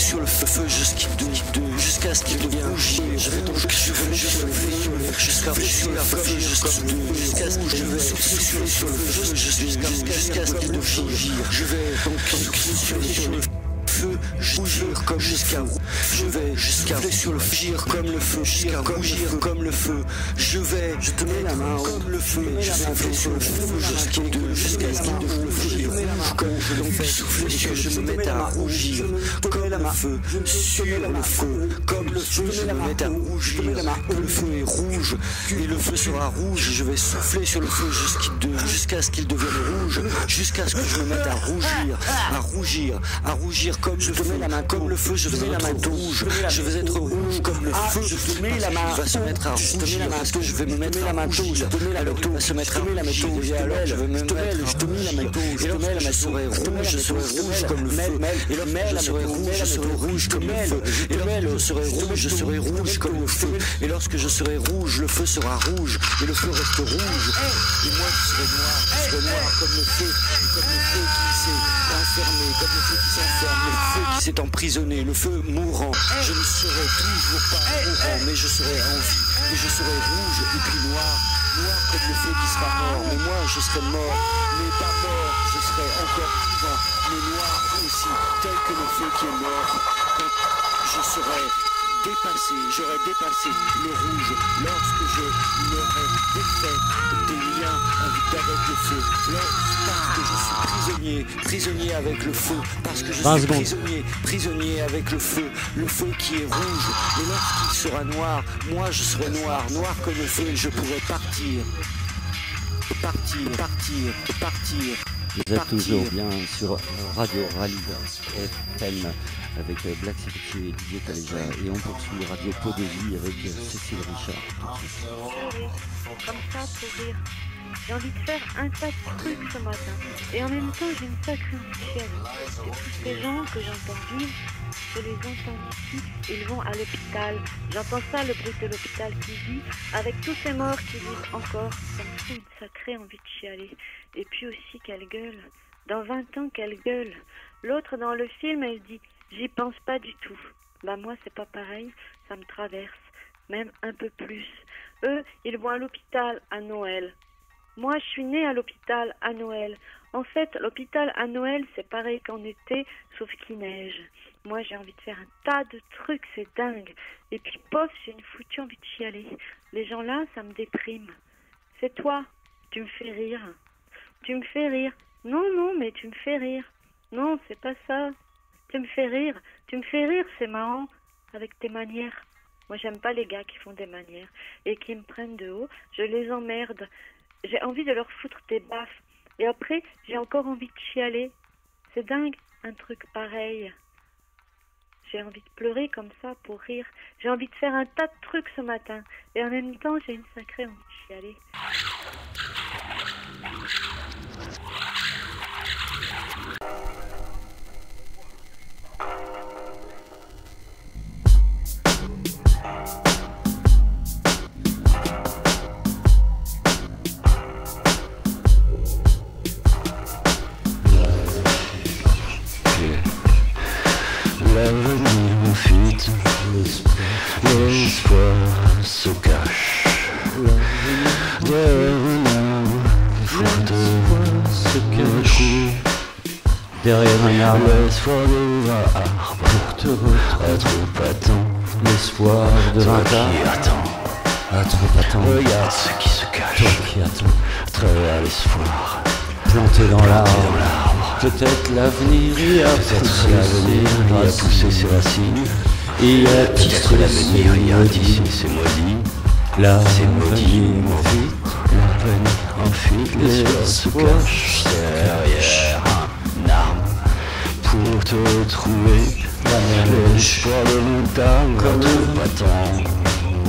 sur le feu jusqu'à ce qu'il devienne rouge. Je vais donc jusqu'à sur la feu jusqu'à ce que je vais souffler sur le feu jusqu'à ce qu'il devienne rougir. Je vais donc souffler sur le feu, rougir comme je vais jusqu'à sur le feu comme le feu, jusqu'à rougir comme le feu. Je te mets la main comme le feu, je souffle sur le feu jusqu'à ce qu'il devienne rougir. Comme je donc fais souffler que je me mette à rougir comme le feu, sur le feu, comme le feu, je me mette à rougir. Le feu est rouge et le feu sera rouge. Je vais souffler sur le feu jusqu'à ce qu'il devienne rouge, jusqu'à ce que je me mette à rougir comme je te mets la main comme le feu. Je vais être rouge, je vais être rouge comme le feu. Je te mets la main, va se mettre à rougir parce que je vais me mettre à rougir. Alors tu vas se mettre à rougir et alors je vais me mettre à rougir. Et alors je serai rouge comme le feu. Et le je serai rouge comme le feu. Et lorsque je serai rouge comme le feu. Et lorsque je serai rouge, le feu sera rouge et le feu reste rouge. Et moi je serai noir comme le feu qui s'est enfermé, comme le feu qui s'enferme, le feu qui s'est emprisonné, le feu mourant. Je ne serai toujours pas mourant, mais je serai en vie. Et je serai rouge et puis noir comme le feu qui sera mort. Mais moi je serai mort, mais pas mort, je serai encore vivant, mais noir aussi, tel que le feu qui est mort. Quand je serai j'aurai dépassé le rouge lorsque je m'aurai défait des liens avec le feu, parce que je suis prisonnier avec le feu, parce que je suis prisonnier avec le feu qui est rouge. Et lorsqu'il sera noir, moi je serai noir comme le feu et je pourrai partir. Vous êtes toujours bien sur Radio Rallye FM avec Black Security et Didier Taléja, et on poursuit Radio Pot de Vie avec Cécile Richard. Comme ça pour rire. J'ai envie de faire un tas de trucs ce matin. Et en même temps, j'ai une sacrée chienne. Et tous ces gens que j'entends vivre, je les entends ici, ils vont à l'hôpital. J'entends ça, le bruit de l'hôpital qui vit, avec tous ces morts qui vivent encore. Ça me fait une sacrée envie de chialer. Et puis aussi, qu'elle gueule. Dans 20 ans, qu'elle gueule. L'autre, dans le film, elle dit « J'y pense pas du tout ». Bah moi, c'est pas pareil, ça me traverse. Même un peu plus. Eux, ils vont à l'hôpital à Noël. Moi, je suis née à l'hôpital à Noël. En fait, l'hôpital à Noël, c'est pareil qu'en été, sauf qu'il neige. Moi, j'ai envie de faire un tas de trucs, c'est dingue. Et puis, pof, j'ai une foutue envie de chialer. Les gens là, ça me déprime. C'est toi, tu me fais rire. Tu me fais rire. Non, mais tu me fais rire. Non, c'est pas ça. Tu me fais rire. Tu me fais rire, c'est marrant, avec tes manières. Moi, j'aime pas les gars qui font des manières et qui me prennent de haut. Je les emmerde. J'ai envie de leur foutre des baffes. Et après, j'ai encore envie de chialer. C'est dingue, un truc pareil. J'ai envie de pleurer comme ça pour rire. J'ai envie de faire un tas de trucs ce matin. Et en même temps, j'ai une sacrée envie de chialer. L'avenir m'enfuite, l'espoir se cache. Derrière un arbre, l'espoir se cache. Derrière un arbre, l'espoir de l'arbre, pour te retrouver. À trop attendre, l'espoir de toi qui attends. À trop attendre, regarde ce qui se cache. toi qui attends. À travers l'espoir, Planté dans l'arbre, peut-être l'avenir y a poussé l'avenir, y a poussé ses racines. il a Peut-être l'avenir y a d'ici ses maudits. là, C'est maudit, l'avenir en fuite, l'espoir se cache derrière un arbre pour te retrouver. L'espoir de long terme, comme le battant.